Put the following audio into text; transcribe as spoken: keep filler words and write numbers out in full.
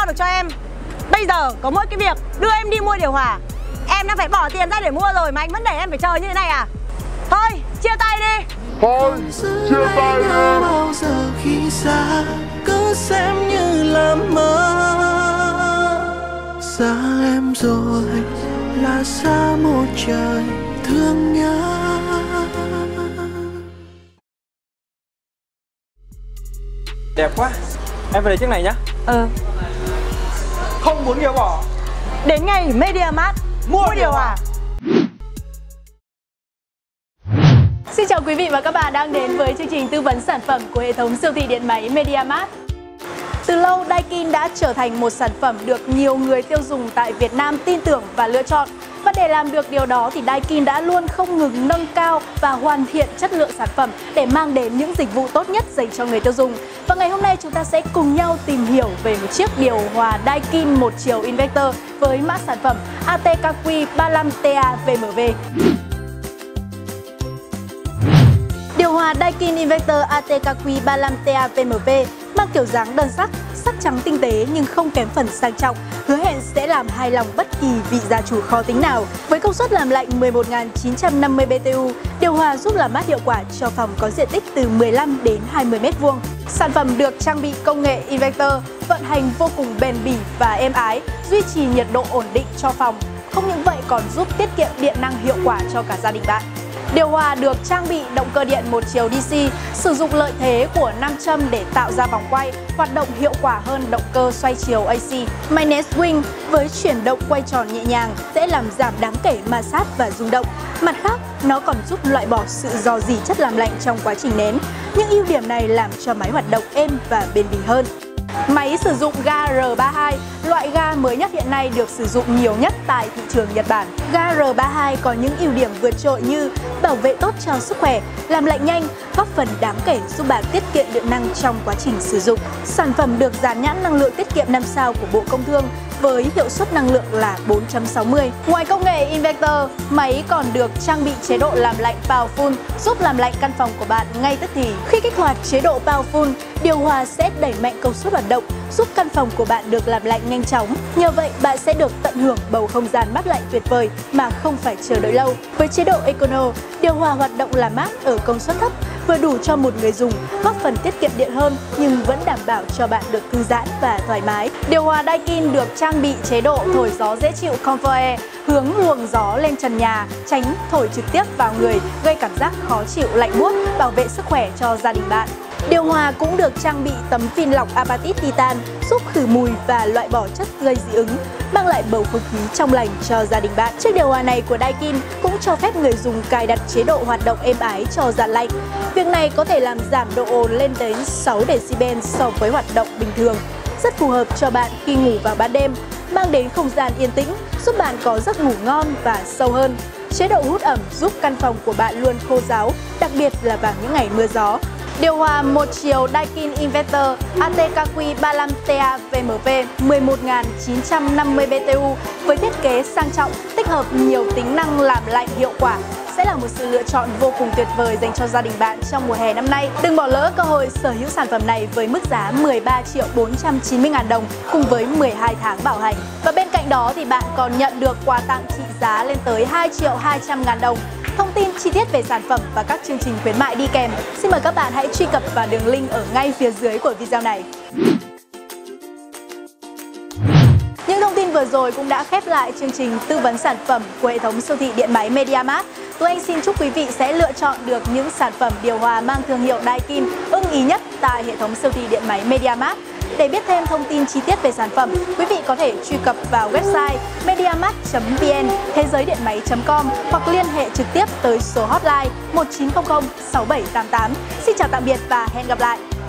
lo được cho em. Bây giờ có mỗi cái việc đưa em đi mua điều hòa. Em đã phải bỏ tiền ra để mua rồi mà anh vẫn để em phải chờ như thế này à? Thôi, chia tay đi. Thôi, chia tay đi. Bao giờ khi xa cứ xem như là mơ. Xa em rồi là xa một trời thương nhớ. Đẹp quá. Em phải lấy chiếc này nhá. Ừ. Không muốn gỡ bỏ. Đến ngay MediaMart mua điều hòa. Xin chào quý vị và các bạn đang đến với chương trình tư vấn sản phẩm của hệ thống siêu thị điện máy MediaMart. Từ lâu, Daikin đã trở thành một sản phẩm được nhiều người tiêu dùng tại Việt Nam tin tưởng và lựa chọn. Và để làm được điều đó thì Daikin đã luôn không ngừng nâng cao và hoàn thiện chất lượng sản phẩm để mang đến những dịch vụ tốt nhất dành cho người tiêu dùng. Và ngày hôm nay chúng ta sẽ cùng nhau tìm hiểu về một chiếc điều hòa Daikin một chiều inverter với mã sản phẩm A T K Q ba mươi lăm T A V M V. Điều hòa Daikin Inverter A T K Q ba mươi lăm T A V M V mang kiểu dáng đơn sắc, sắc trắng tinh tế nhưng không kém phần sang trọng, hứa hẹn sẽ làm hài lòng bất kỳ vị gia chủ khó tính nào. Với công suất làm lạnh mười một nghìn chín trăm năm mươi B T U, điều hòa giúp làm mát hiệu quả cho phòng có diện tích từ mười lăm đến hai mươi mét vuông. Sản phẩm được trang bị công nghệ inverter, vận hành vô cùng bền bỉ và êm ái, duy trì nhiệt độ ổn định cho phòng. Không những vậy còn giúp tiết kiệm điện năng hiệu quả cho cả gia đình bạn. Điều hòa được trang bị động cơ điện một chiều D C, sử dụng lợi thế của nam châm để tạo ra vòng quay, hoạt động hiệu quả hơn động cơ xoay chiều A C. Magnet Swing với chuyển động quay tròn nhẹ nhàng sẽ làm giảm đáng kể ma sát và rung động. Mặt khác, nó còn giúp loại bỏ sự rò rỉ chất làm lạnh trong quá trình nén. Những ưu điểm này làm cho máy hoạt động êm và bền bỉ hơn. Máy sử dụng ga R ba mươi hai, loại ga mới nhất hiện nay được sử dụng nhiều nhất tại thị trường Nhật Bản. Ga R ba mươi hai có những ưu điểm vượt trội như bảo vệ tốt cho sức khỏe, làm lạnh nhanh, góp phần đáng kể giúp bạn tiết kiệm điện năng trong quá trình sử dụng. Sản phẩm được dán nhãn năng lượng tiết kiệm năm sao của Bộ Công Thương với hiệu suất năng lượng là bốn chấm sáu mươi. Ngoài công nghệ inverter, máy còn được trang bị chế độ làm lạnh Powerful giúp làm lạnh căn phòng của bạn ngay tức thì. Khi kích hoạt chế độ Powerful, điều hòa sẽ đẩy mạnh công suất hoạt động, giúp căn phòng của bạn được làm lạnh nhanh chóng. Nhờ vậy, bạn sẽ được tận hưởng bầu không gian mát lạnh tuyệt vời mà không phải chờ đợi lâu. Với chế độ Econo, điều hòa hoạt động làm mát ở công suất thấp, vừa đủ cho một người dùng, góp phần tiết kiệm điện hơn nhưng vẫn đảm bảo cho bạn được thư giãn và thoải mái. Điều hòa Daikin được trang bị chế độ thổi gió dễ chịu Comfort Air, hướng luồng gió lên trần nhà, tránh thổi trực tiếp vào người, gây cảm giác khó chịu lạnh buốt, bảo vệ sức khỏe cho gia đình bạn. Điều hòa cũng được trang bị tấm phin lọc Apatit Titan giúp khử mùi và loại bỏ chất gây dị ứng, mang lại bầu không khí trong lành cho gia đình bạn. Chiếc điều hòa này của Daikin cũng cho phép người dùng cài đặt chế độ hoạt động êm ái cho dàn lạnh. Việc này có thể làm giảm độ ồn lên đến sáu decibel so với hoạt động bình thường, rất phù hợp cho bạn khi ngủ vào ban đêm, mang đến không gian yên tĩnh, giúp bạn có giấc ngủ ngon và sâu hơn. Chế độ hút ẩm giúp căn phòng của bạn luôn khô ráo, đặc biệt là vào những ngày mưa gió. Điều hòa một chiều Daikin Inverter A T K Q ba mươi lăm T A V M V mười một nghìn chín trăm năm mươi B T U với thiết kế sang trọng, tích hợp nhiều tính năng làm lạnh hiệu quả sẽ là một sự lựa chọn vô cùng tuyệt vời dành cho gia đình bạn trong mùa hè năm nay. Đừng bỏ lỡ cơ hội sở hữu sản phẩm này với mức giá mười ba triệu bốn trăm chín mươi ngàn đồng cùng với mười hai tháng bảo hành. Và bên cạnh đó thì bạn còn nhận được quà tặng trị giá lên tới hai triệu hai trăm ngàn đồng. Thông tin chi tiết về sản phẩm và các chương trình khuyến mại đi kèm, xin mời các bạn hãy truy cập vào đường link ở ngay phía dưới của video này. Những thông tin vừa rồi cũng đã khép lại chương trình tư vấn sản phẩm của hệ thống siêu thị điện máy MediaMart. Tụi anh xin chúc quý vị sẽ lựa chọn được những sản phẩm điều hòa mang thương hiệu Daikin ưng ý nhất tại hệ thống siêu thị điện máy MediaMart. Để biết thêm thông tin chi tiết về sản phẩm, quý vị có thể truy cập vào website mediamart chấm vn, thế giới điện máy chấm com hoặc liên hệ trực tiếp tới số hotline một chín không không sáu bảy tám tám. Xin chào tạm biệt và hẹn gặp lại!